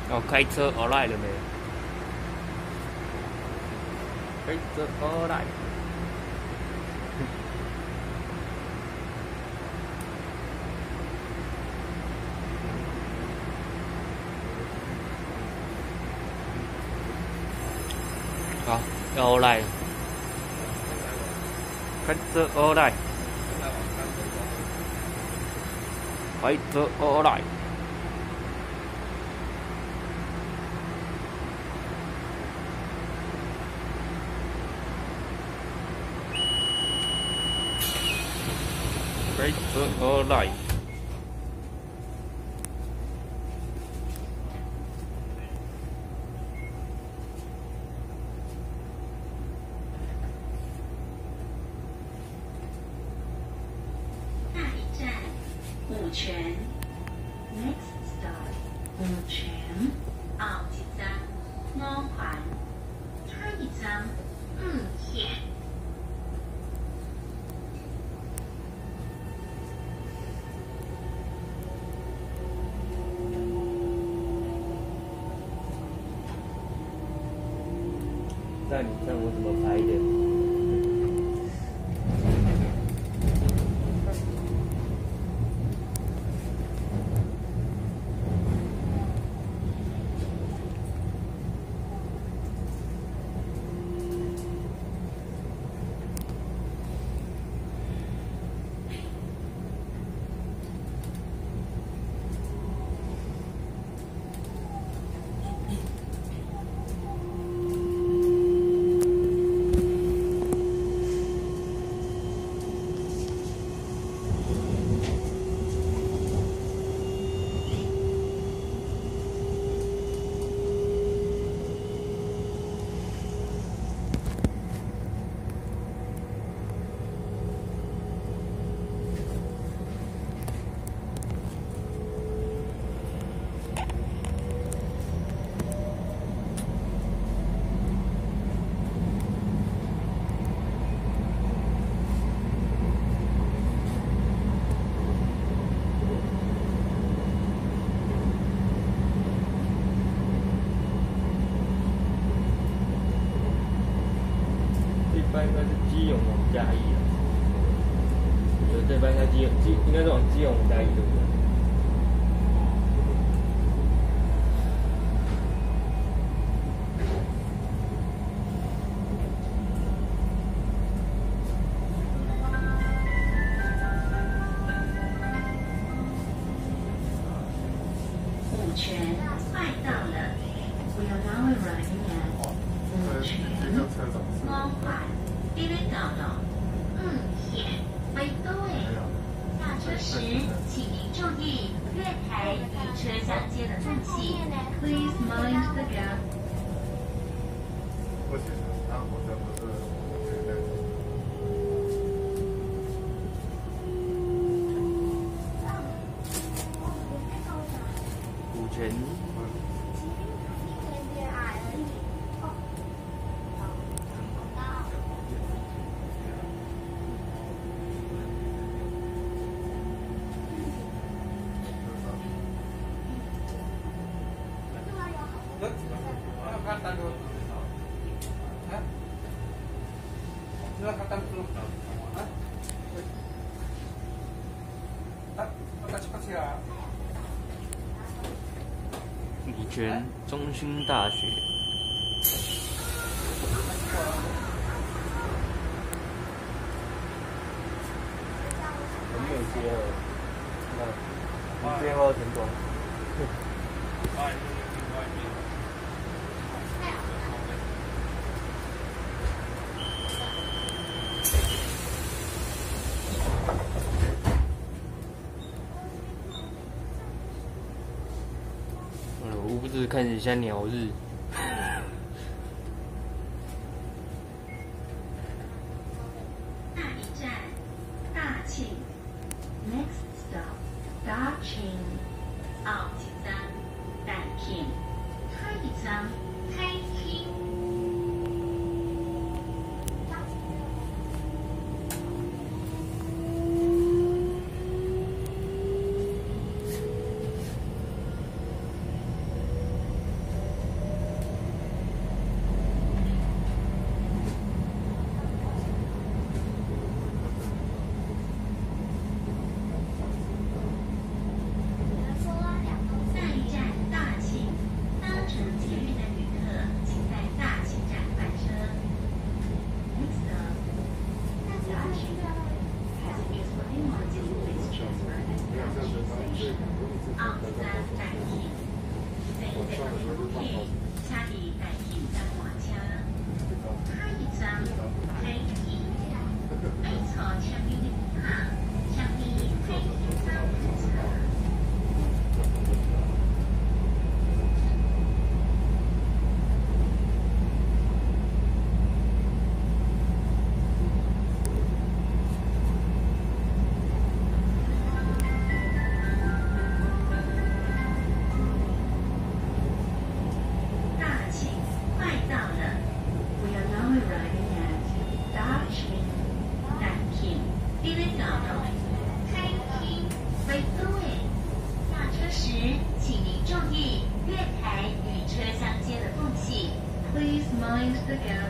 哦，开车而来了没？开车而来。好，要来。开车而来。开车而来。开车而来。 下一站，五泉。Next stop， 五泉。后一站，五环。下一站，五田。 那你看我怎么拍的？这班应该是基隆往嘉义了，这班应该应该是往基隆往嘉义，对不对？ 五泉快到了 ，We are now arriving at 五泉。五环，你咧到了五田，北都诶。下车时，请您注意月台与车厢间的缝隙。Please mind the gap. 五泉。五泉中兴大学。我没有接了，你接后成功。我不是看起来像鸟日。 下一站，大庆。Next stop， 大庆。后一站，大庆。下一站，太庆。 minus to go.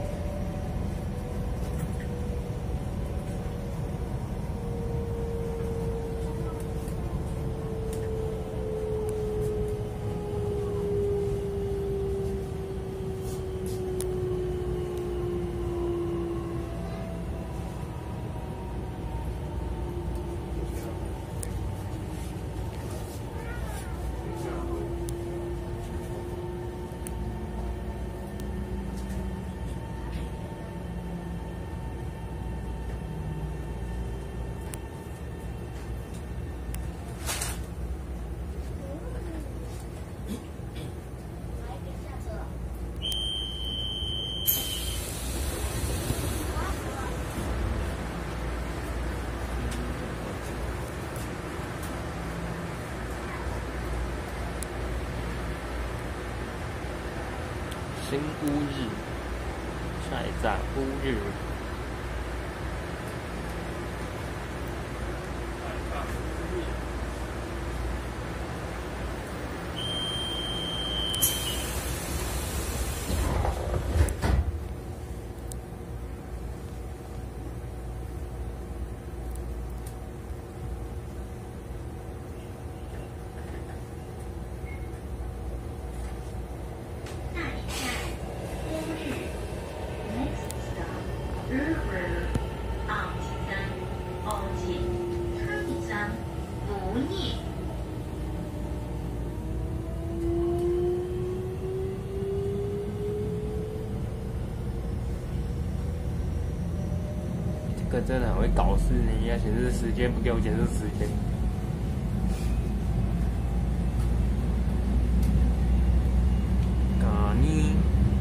新乌日，晒在乌日。这个真的很会搞事，你要显示时间，不给我显示时间。嘎呢？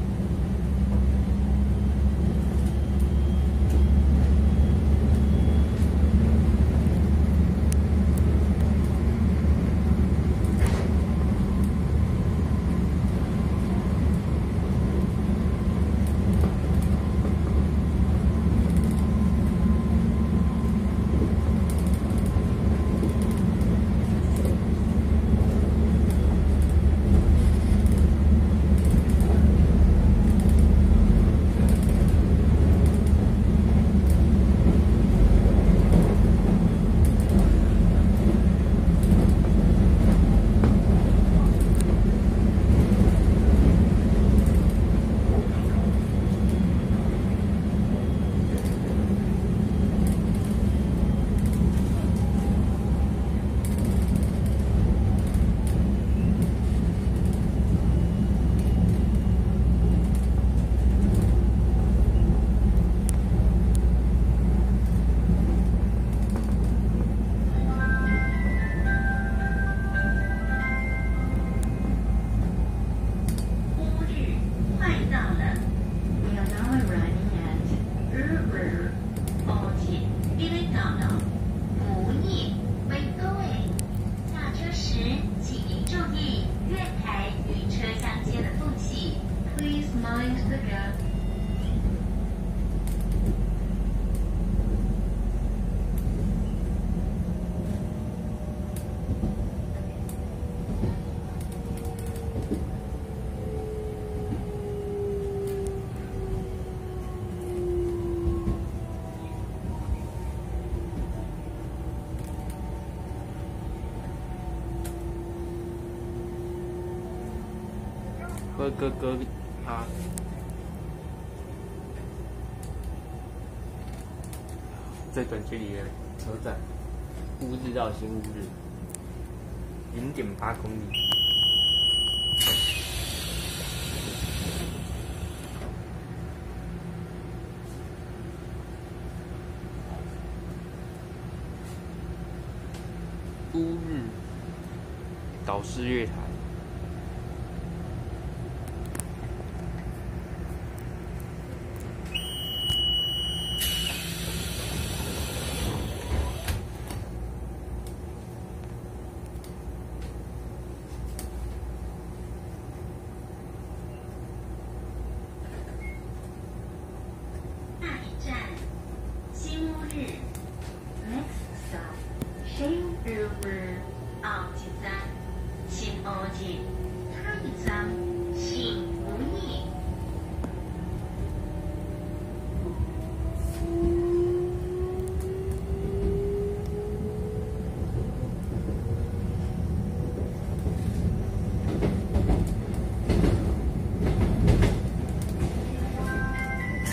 哥啊！最短距离的车站，乌日到新乌日，0.8公里。乌日岛式月台。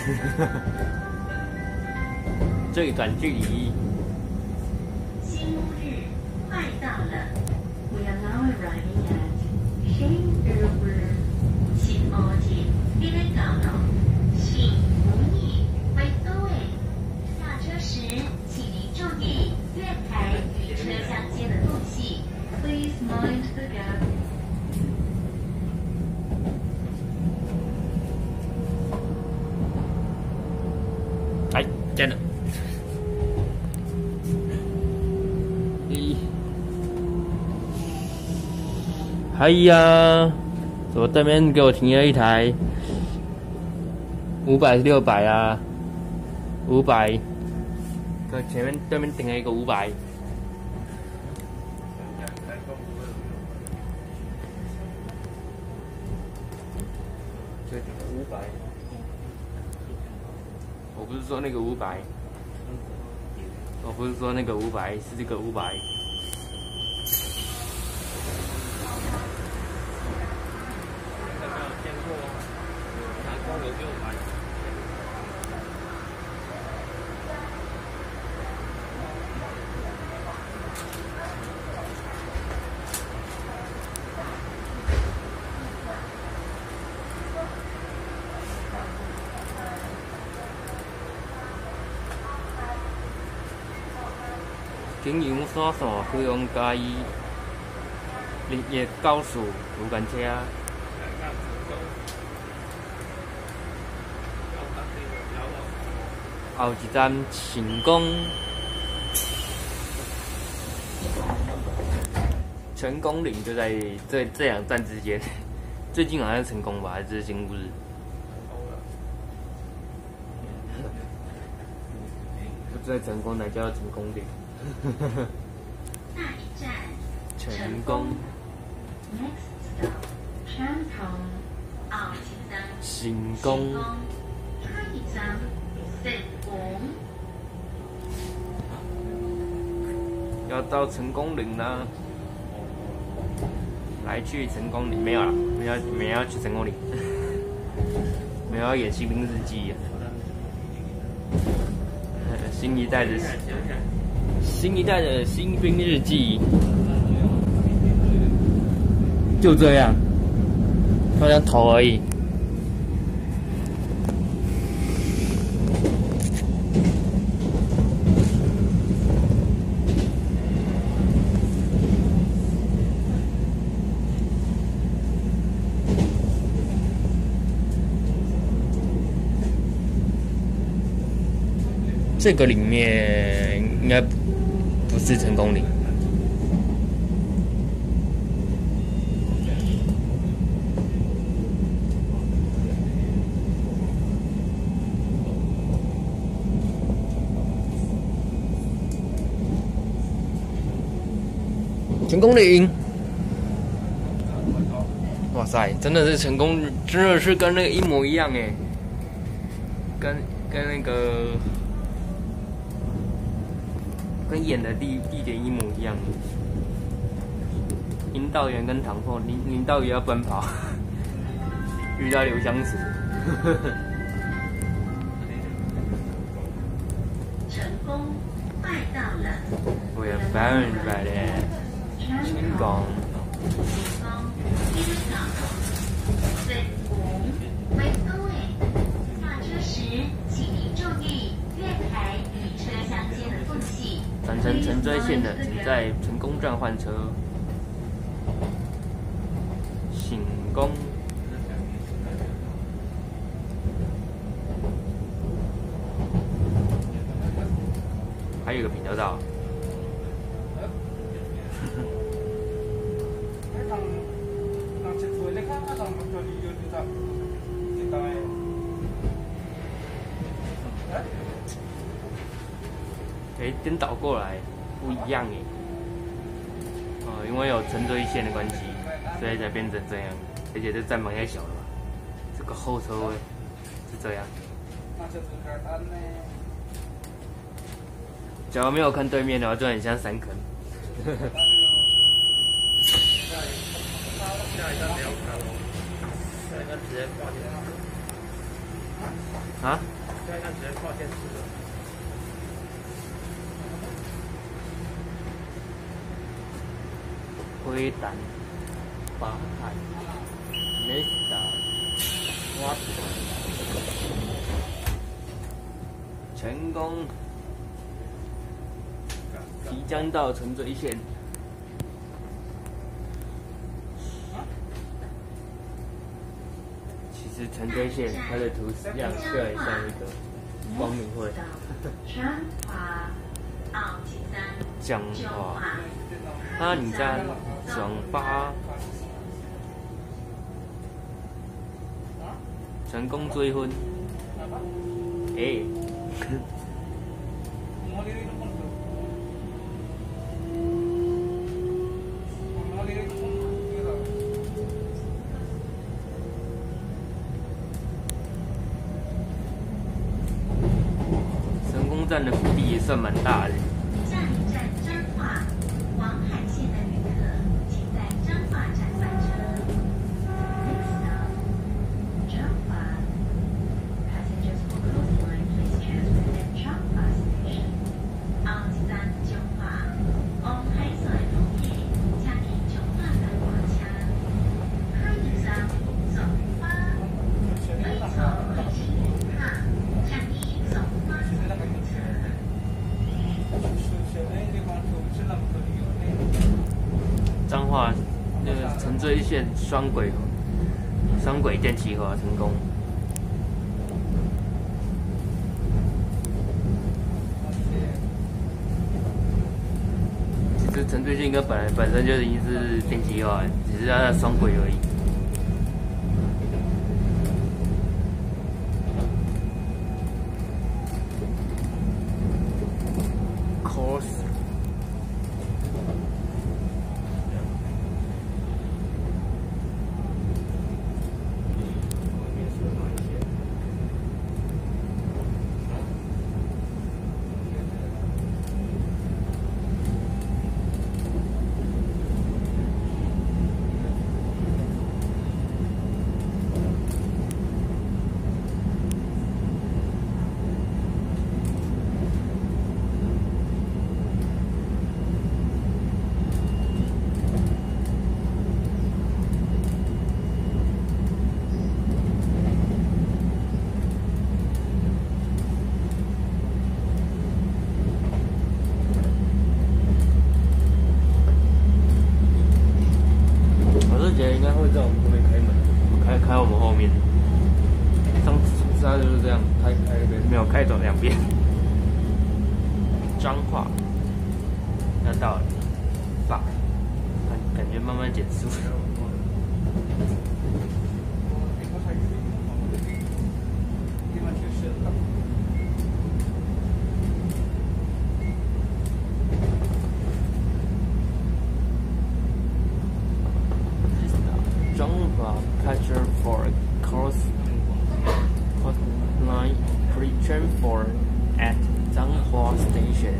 最短距离。 新乌日快到了。We are now arriving at 新乌日。新乌日你咧到咯？新乌日为各位下车时，请您注意月台与车厢间的缝隙。Please mind the gap. 哎，真的。哎呀，我对面给我停了一台500、600啊，500，前面对面停了一个500。这个500，我不是说那个500，我不是说那个500，是这个500。经营山线飞往嘉义日月高速有班车。后一站成功，成功岭就在这2站之间。最近好像成功吧，还是新乌日？不知道成功哪叫成功岭？ 下一站成功。 Next stop 传统后一站成功。 下一站成功。 要到成功岭啦！来去成功岭没有啦，没有要去成功岭，没有要演新兵日记啊！新一代的新兵日记，就这样，好像头而已。这个里面应该不是成功岭。成功岭，哇塞，真的是成功，真的是跟那个一模一样哎，跟那个。跟演的地点一模一样。引导员跟唐凤，领导员要奔跑，遇到刘湘慈。 成功，快到了。 我要100%的成功。 为各位下车时，请您注意月台与车厢间的缝隙。 转乘成追线的，请在成功站换车。成功。还有一个平交道。颠倒过来不一样耶。因为有成追线的关系，所以才变成这样。而且这站蛮太小了吧？这个后车位是这样。假如没有看对面的话，就很像3坑。下一站不要看哦，下一站直接挂掉。 啊？ 现在直接跨县市了。 灰胆、巴海、雷达、瓦成功，即将到沉醉线。其实沉醉线它的图样就很像一个光明会。讲话，阿里山转发成功追婚，成功站的腹地也算蛮大的。彰化那个沉醉线双轨电气化成功。其实沉醉线应该本身就已经是电气化，只是它的双轨而已。应该会在我们后面开门，开我们后面。上次他就是这样，开那边没有开走两边。彰化要到了，爸，感觉慢慢减速。Catcher for course line pre-train for at Zhanghua Station.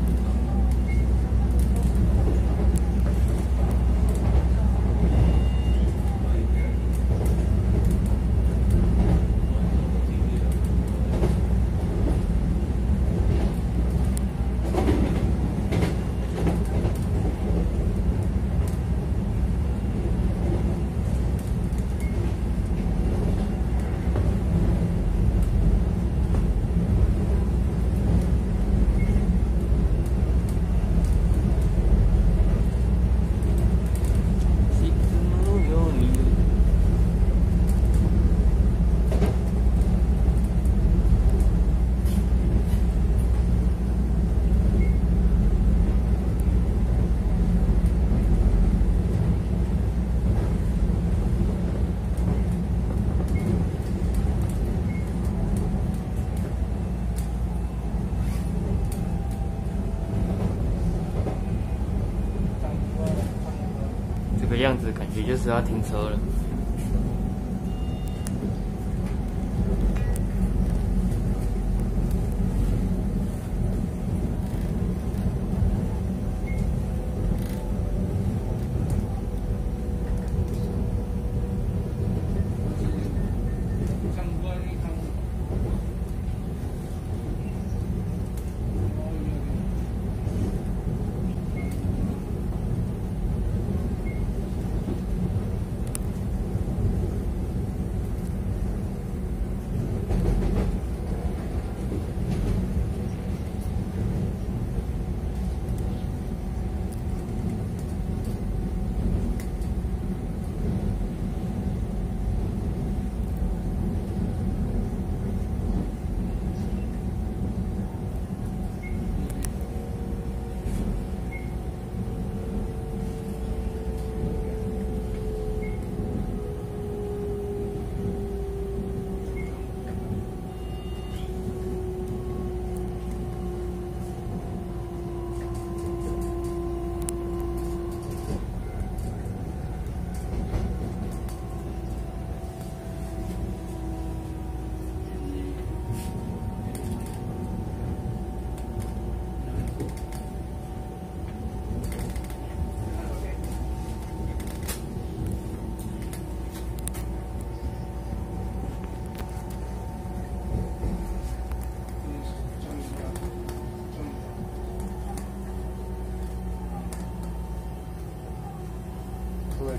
这个样子感觉就是要停车了。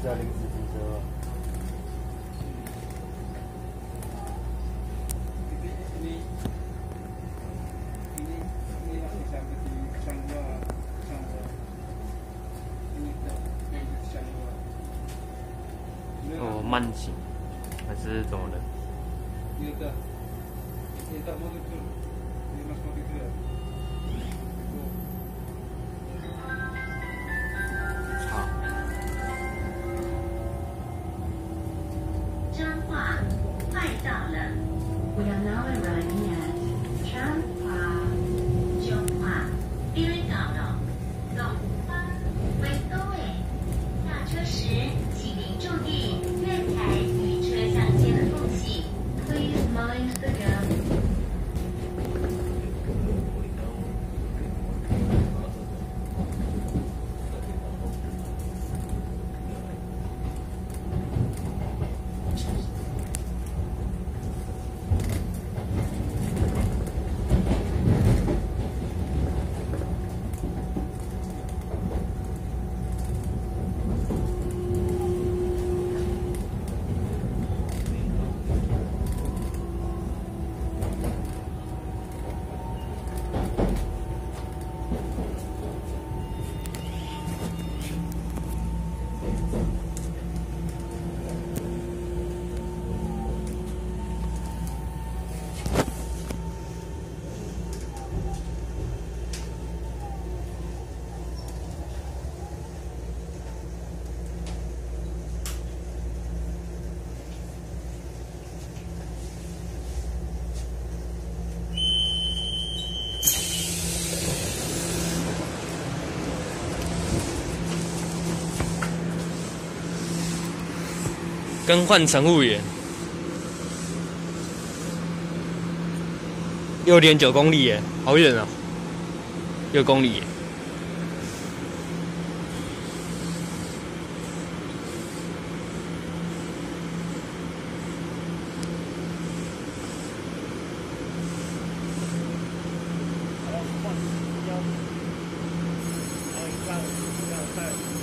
下临时停车吧。哦，慢行还是怎么的？好。 彰化，快到了。We are now arriving at 彰化。彰化，因为到了，走吧，为各位。下车时，请您注意月台与车厢间的缝隙。Please mind the gap. 更换乘务员，6.9公里耶，好远哦，6公里耶。 然后换腰，然后一上再